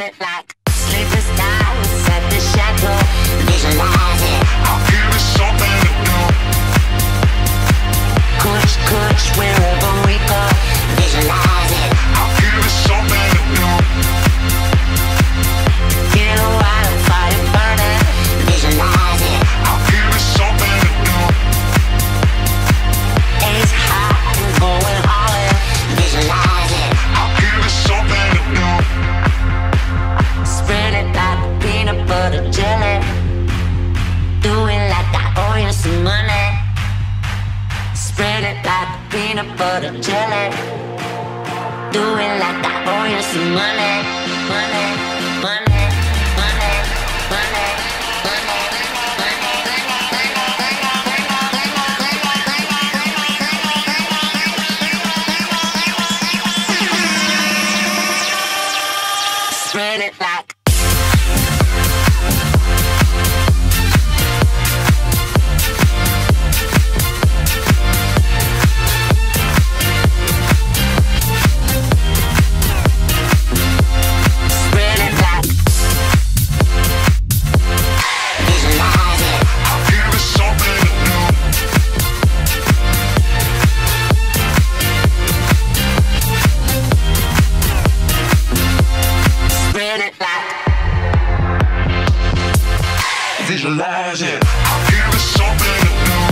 it like sleepless nights at the shadow. Visualize it. I'll give it something to do. Kush, kush, wherever we go. Visualize it. I'll give it something to do. Get a wildfire burning. Visualize it. I'll give it something to do. It's hot and going all in. Visualize it. I'll give it something to do. Spread it like peanut butter jelly. Do it like I owe you some money. Spread it like peanut butter jelly. Do it like I owe you some money. Money, money, money, money, spread it like visualize it. I'll give it something to do.